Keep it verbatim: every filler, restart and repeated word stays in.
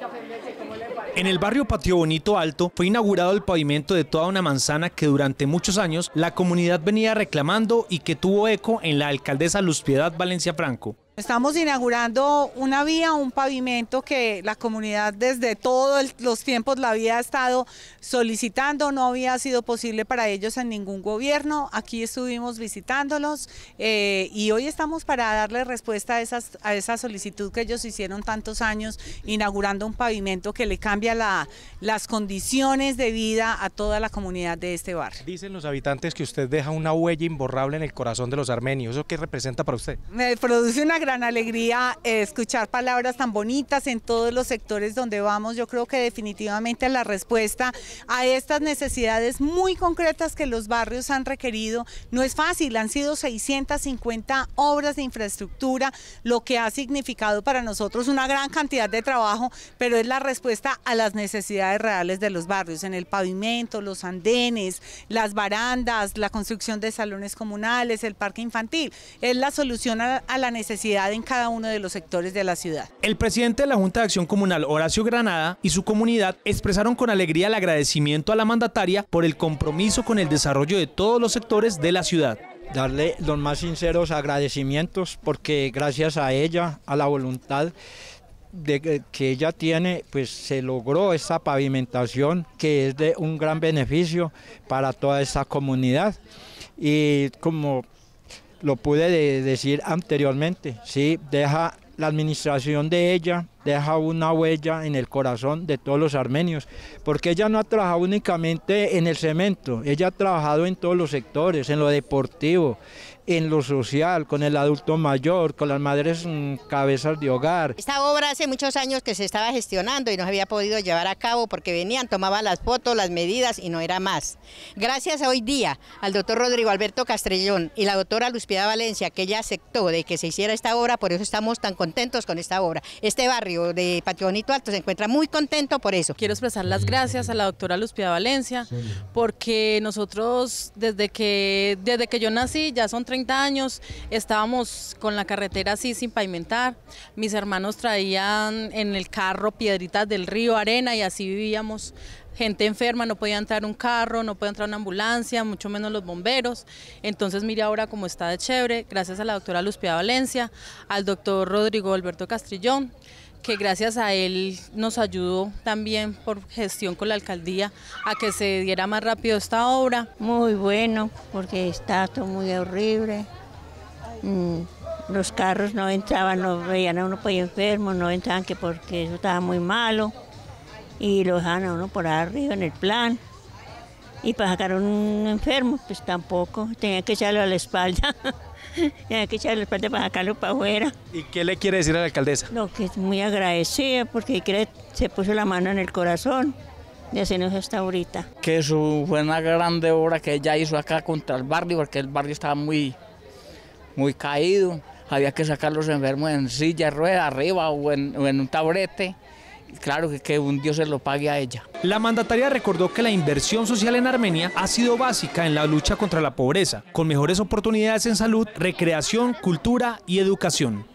En el barrio Patio Bonito Alto fue inaugurado el pavimento de toda una manzana que durante muchos años la comunidad venía reclamando y que tuvo eco en la alcaldesa Luz Piedad Valencia Franco. Estamos inaugurando una vía, un pavimento que la comunidad desde todos los tiempos la había estado solicitando, no había sido posible para ellos en ningún gobierno. Aquí estuvimos visitándolos eh, y hoy estamos para darle respuesta a, esas, a esa solicitud que ellos hicieron tantos años, inaugurando un pavimento que le cambia la, las condiciones de vida a toda la comunidad de este barrio. Dicen los habitantes que usted deja una huella imborrable en el corazón de los armenios. ¿Eso qué representa para usted? Me produce una gran alegría eh, escuchar palabras tan bonitas en todos los sectores donde vamos. Yo creo que definitivamente la respuesta a estas necesidades muy concretas que los barrios han requerido no es fácil. Han sido seiscientas cincuenta obras de infraestructura, lo que ha significado para nosotros una gran cantidad de trabajo, pero es la respuesta a las necesidades reales de los barrios, en el pavimento, los andenes, las barandas, la construcción de salones comunales, el parque infantil. Es la solución a, a la necesidad en cada uno de los sectores de la ciudad. El presidente de la Junta de Acción Comunal, Horacio Granada, y su comunidad expresaron con alegría el agradecimiento a la mandataria por el compromiso con el desarrollo de todos los sectores de la ciudad. Darle los más sinceros agradecimientos porque gracias a ella, a la voluntad de que ella tiene, pues se logró esta pavimentación que es de un gran beneficio para toda esta comunidad. Y como lo pude de decir anteriormente, sí, deja la administración de ella, deja una huella en el corazón de todos los armenios, porque ella no ha trabajado únicamente en el cemento, ella ha trabajado en todos los sectores, en lo deportivo, en lo social, con el adulto mayor, con las madres mmm, cabezas de hogar. Esta obra hace muchos años que se estaba gestionando y no se había podido llevar a cabo porque venían, tomaban las fotos, las medidas y no era más. Gracias a hoy día al doctor Rodrigo Alberto Castrillón y la doctora Luz Piedad Valencia, que ella aceptó de que se hiciera esta obra, por eso estamos tan contentos con esta obra. Este barrio de Patio Bonito Alto se encuentra muy contento por eso. Quiero expresar las gracias a la doctora Luz Piedad Valencia, porque nosotros desde que, desde que yo nací, ya son treinta años, estábamos con la carretera así sin pavimentar. Mis hermanos traían en el carro piedritas del río, arena, y así vivíamos. Gente enferma, no podía entrar un carro, no podía entrar una ambulancia, mucho menos los bomberos. Entonces mire ahora cómo está de chévere, gracias a la doctora Luz Piedad Valencia, al doctor Rodrigo Alberto Castrillón, que gracias a él nos ayudó también por gestión con la alcaldía a que se diera más rápido esta obra. Muy bueno, porque está todo muy horrible. Mm, los carros no entraban, no veían a uno por ahí enfermo, no entraban que porque eso estaba muy malo. Y lo dejaban a uno por arriba en el plan. Y para sacar a un enfermo, pues tampoco, tenía que echarlo a la espalda. Tenía que echarle la espalda para sacarlo para afuera. ¿Y qué le quiere decir a la alcaldesa? No, que es muy agradecida porque se puso la mano en el corazón de hacernos esta ahorita. Que eso fue una grande obra que ella hizo acá contra el barrio, porque el barrio estaba muy, muy caído. Había que sacar los enfermos en silla de ruedas arriba o en, o en un taburete. Claro que, que un Dios se lo pague a ella. La mandataria recordó que la inversión social en Armenia ha sido básica en la lucha contra la pobreza, con mejores oportunidades en salud, recreación, cultura y educación.